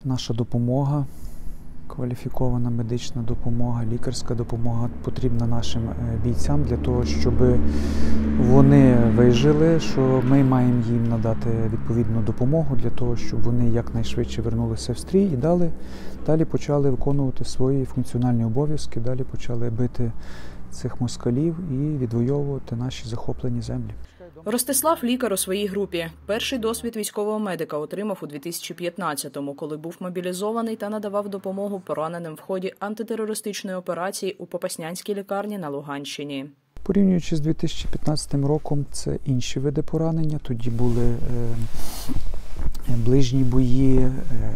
Наша допомога, кваліфікована медична допомога, лікарська допомога потрібна нашим бійцям для того, щоб вони вижили, що ми маємо їм надати відповідну допомогу для того, щоб вони якнайшвидше вернулися в стрій і далі почали виконувати свої функціональні обов'язки, далі почали бити цих москалів і відвоювати наші захоплені землі. Ростислав – лікар у своїй групі. Перший досвід військового медика отримав у 2015-му, коли був мобілізований та надавав допомогу пораненим в ході антитерористичної операції у Попаснянській лікарні на Луганщині. Порівнюючи з 2015 роком, це інші види поранення. Тоді були ближні бої,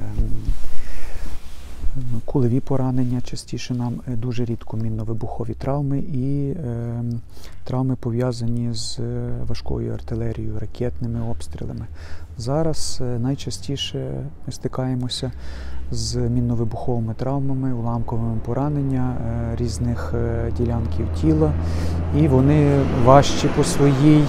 кулеві поранення, частіше нам дуже рідко мінно-вибухові травми і травми, пов'язані з важкою артилерією, ракетними обстрілами. Зараз найчастіше ми стикаємося з мінно-вибуховими травмами, уламковими пораненнями різних ділянків тіла, і вони важчі по своїй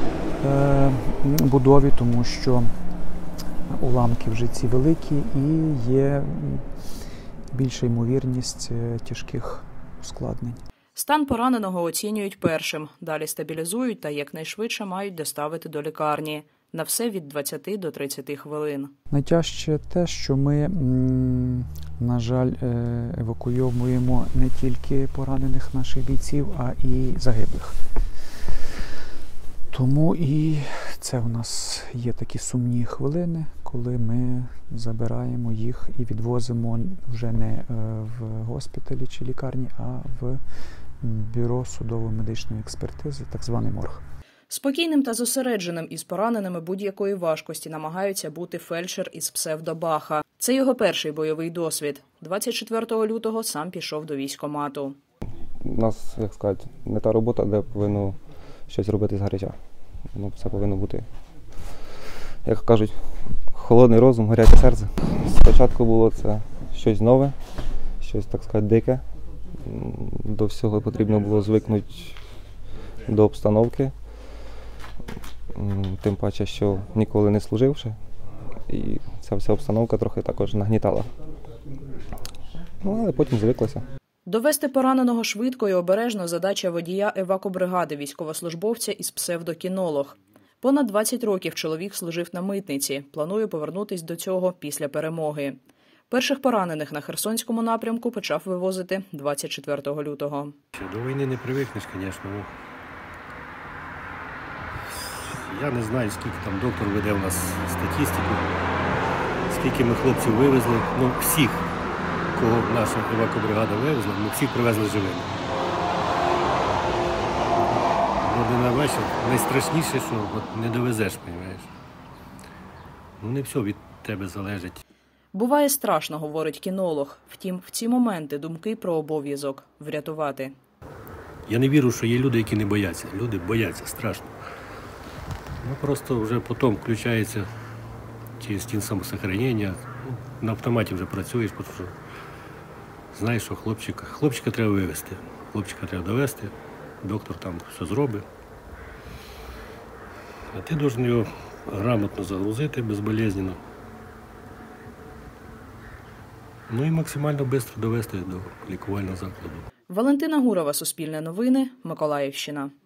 будові, тому що уламки в житті великі і є більша ймовірність тяжких ускладнень. Стан пораненого оцінюють першим, далі стабілізують та якнайшвидше мають доставити до лікарні. На все від 20 до 30 хвилин. Найтяжче те, що ми, на жаль, евакуйовуємо не тільки поранених наших бійців, а і загиблих. Тому і це в нас є такі сумні хвилини, коли ми забираємо їх і відвозимо вже не в госпіталі чи лікарні, а в бюро судово-медичної експертизи, так званий морг. Спокійним та зосередженим із пораненими будь-якої важкості намагаються бути фельдшер із псевдо-Баха. Це його перший бойовий досвід. 24 лютого сам пішов до військкомату. У нас, як сказати, не та робота, де повинно щось робити згаряча. Це повинно бути, як кажуть, холодний розум, гаряче серце. Спочатку було це щось нове, щось, так сказати, дике. До всього потрібно було звикнути до обстановки. Тим паче, що ніколи не служив ще. І ця вся обстановка трохи також нагнітала. Але потім звиклося. Довести пораненого швидко і обережно – задача водія евакобригади, військовослужбовця із псевдокінолог. Понад 20 років чоловік служив на митниці. Планує повернутись до цього після перемоги. Перших поранених на Херсонському напрямку почав вивозити 24 лютого. До війни не привикнеш, звісно. Я не знаю, скільки там доктор веде у нас статистику, скільки ми хлопців вивезли. Всіх, кого наша евакобригада вивезла, ми всіх привезли живими. На вечір найстрашніше, що не довезеш, розумієш. Не все від тебе залежить. Буває страшно, говорить кінолог. Втім, в ці моменти думки про обов'язок – врятувати. Я не вірю, що є люди, які не бояться. Люди бояться, страшно. Просто вже потім включається через стін самосохранення. На автоматі вже працюєш, тому що знаєш, що хлопчика треба вивезти, хлопчика треба довезти, доктор там все зробить. А ти повинен його грамотно загрузити, безболезненно. І максимально швидко довезти до лікувального закладу. Валентина Гурова, Суспільне новини, Миколаївщина.